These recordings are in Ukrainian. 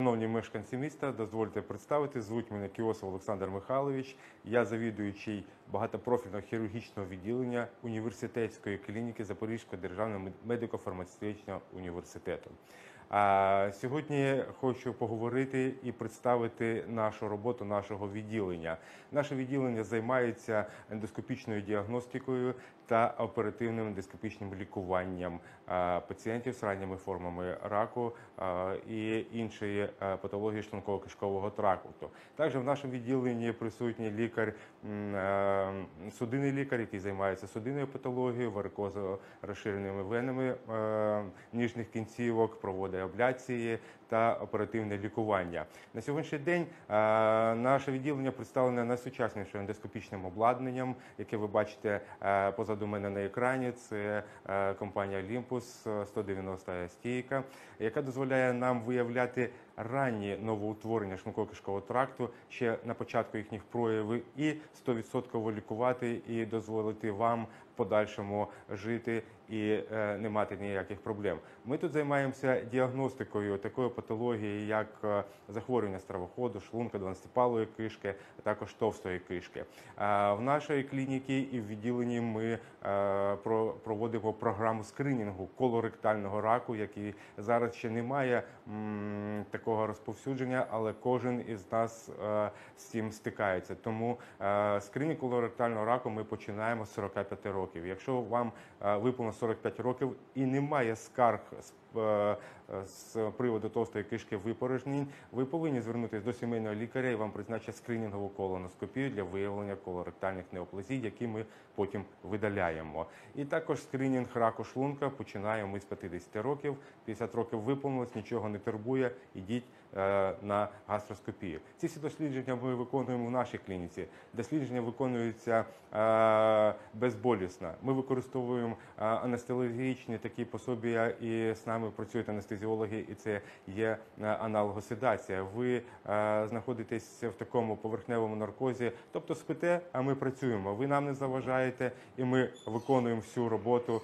Шановні мешканці міста, дозвольте представити, звуть мене Кіосов Олександр Михайлович. Я завідуючий багатопрофільного хірургічного відділення університетської клініки Запорізького державного медико-фармацевтичного університету. Сьогодні хочу поговорити і представити нашу роботу нашого відділення. Наше відділення займається ендоскопічною діагностикою та оперативним ендоскопічним лікуванням пацієнтів з ранніми формами раку і іншої патології шлунково-кишкового тракту. Також в нашому відділенні присутній лікар, судинний лікар, який займається судинною патологією, варикозо-розширеними венами ніжних кінцівок, проводить абляції та оперативне лікування. На сьогоднішній день наше відділення представлене найсучаснішим ендоскопічним обладнанням, яке ви бачите позаду мене на екрані. Це компанія Olympus 190 стійка, яка дозволяє нам виявляти ранні новоутворення шлунково-кишкового тракту ще на початку їхніх проявів і 100% лікувати і дозволити вам в подальшому жити і не мати ніяких проблем. Ми тут займаємося діагностикою такої патології, як захворювання стравоходу, шлунка, 12-палої кишки, а також товстої кишки. В нашій клініці і в відділенні ми проводимо програму скринінгу колоректального раку, який зараз ще не має такого розповсюдження, але кожен із нас з цим стикається. Тому скринінг колоректального раку ми починаємо з 45 років. Якщо вам виповнено 45 років і немає скарг з приводу товстої кишки випорожнень, ви повинні звернутися до сімейного лікаря і вам призначать скринінгову колоноскопію для виявлення колоректальних неоплазій, які ми потім видаляємо. І також скринінг раку шлунка починаємо ми з 50 років. 50 років виповнилось, нічого не турбує, ідіть на гастроскопію. Ці всі дослідження ми виконуємо в нашій клініці. Дослідження виконуються безболісно. Ми використовуємо анестезіологічні такі пособія, і з нами працюють анестезіологи, і це є аналогоседація. Ви знаходитесь в такому поверхневому наркозі, тобто спите, а ми працюємо. Ви нам не заважаєте, і ми виконуємо всю роботу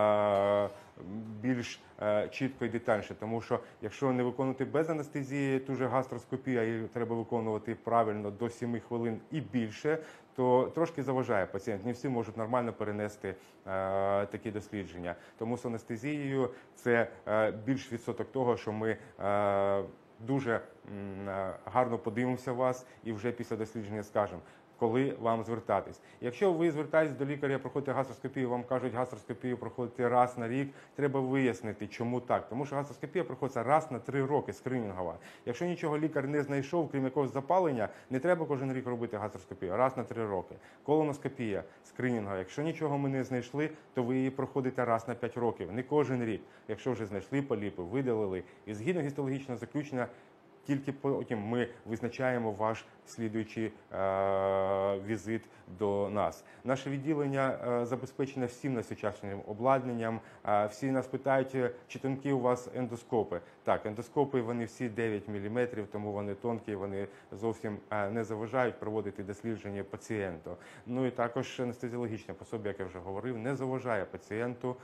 більш чітко і детальніше, тому що якщо не виконувати без анестезії ту же гастроскопію, а її треба виконувати правильно до 7 хвилин і більше, то трошки заважає пацієнт. Не всі можуть нормально перенести такі дослідження. Тому з анестезією це більш відсоток того, що ми дуже гарно подивимося вас і вже після дослідження скажемо, коли вам звертатись. Якщо ви звертаєтесь до лікаря, проходите гастроскопію, вам кажуть, гастроскопію проходити раз на рік, треба вияснити, чому так. Тому що гастроскопія проходиться раз на 3 роки, скринінгова. Якщо нічого лікар не знайшов, крім якогось запалення, не треба кожен рік робити гастроскопію, раз на 3 роки. Колоноскопія, скринінгова. Якщо нічого ми не знайшли, то ви її проходите раз на 5 років, не кожен рік. Якщо вже знайшли поліпи, видалили, і згідно гістологічного заключення, тільки потім ми визначаємо ваш слідуючий візит до нас. Наше відділення забезпечене всім найсучаснішим обладнанням. Всі нас питають, чи тонкі у вас ендоскопи. Так, ендоскопи, вони всі 9 мм, тому вони тонкі, вони зовсім не заважають проводити дослідження пацієнту. Ну і також анестезіологічне пособі, як я вже говорив, не заважає пацієнту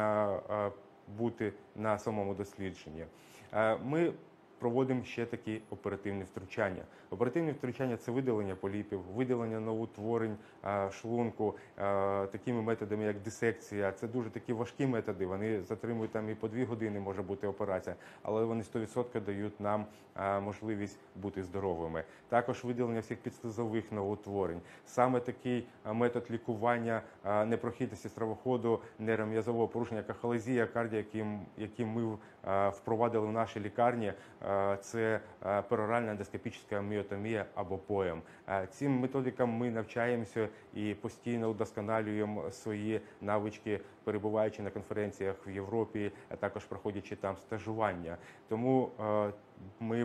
бути на самому дослідженні. Ми проводимо ще такі оперативні втручання. Оперативні втручання – це видалення поліпів, видалення новоутворень шлунку, такими методами, як дисекція. Це дуже такі важкі методи, вони затримують там і по 2 години, може бути операція, але вони 100% дають нам можливість бути здоровими. Також видалення всіх підслизових новоутворень. Саме такий метод лікування непрохідності стравоходу, нейром'язового порушення, як ахолезія, кардія, який ми впровадили в нашій лікарні, це пероральна ендоскопічна міотомія або ПОЕМ. Цим методикам ми навчаємося і постійно удосконалюємо свої навички, перебуваючи на конференціях в Європі, а також проходячи там стажування. Тому ми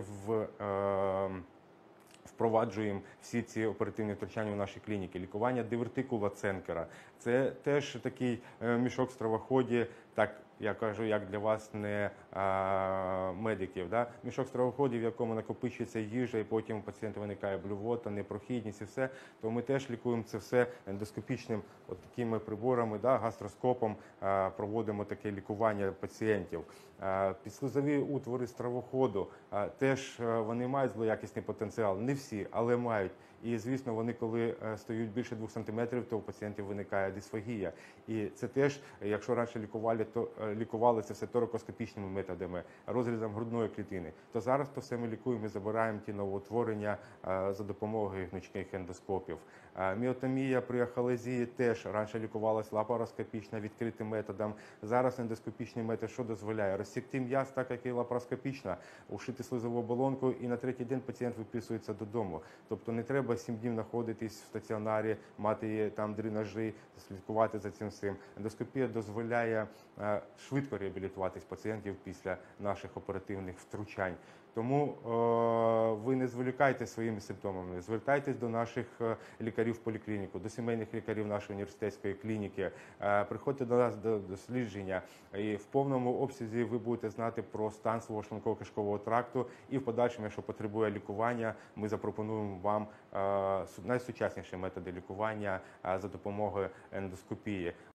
впроваджуємо всі ці оперативні втручання в нашій клініці. Лікування дивертикула Ценкера – це теж такий мішок в стравоході, так я кажу, як для вас, не медиків. Да? Мішок стравоходів, в якому накопичується їжа, і потім у пацієнта виникає блювота, непрохідність і все, то ми теж лікуємо це все ендоскопічним такими приборами, да? Гастроскопом проводимо таке лікування пацієнтів. Підслизові утвори стравоходу теж вони мають злоякісний потенціал. Не всі, але мають. І, звісно, вони, коли стають більше 2 см, то у пацієнтів виникає дисфагія. І це теж, якщо раніше лікували це все торакоскопічними методами, розрізом грудної клітини, то зараз то все ми лікуємо і забираємо ті новоутворення за допомогою гнучких ендоскопів. Міотомія при ахалезії теж раніше лікувалась лапароскопічно відкритим методом. Зараз ендоскопічний метод що дозволяє? Розсікти м'яз, так як і лапароскопічно, ушити слизову оболонку, і на 3-й день пацієнт виписується додому. Тобто не треба 7 днів знаходитись в стаціонарі, мати там дренажі, слідкувати за цим всім. Ендоскопія дозволяє швидко реабілітуватись пацієнтів після наших оперативних втручань. Тому ви не зволікайте своїми симптомами, звертайтесь до наших лікарів в поліклініку, до сімейних лікарів нашої університетської клініки, приходьте до нас до дослідження, і в повному обсязі ви будете знати про стан свого шлунково-кишкового тракту, і в подальшому, якщо потребує лікування, ми запропонуємо вам найсучасніші методи лікування за допомогою ендоскопії.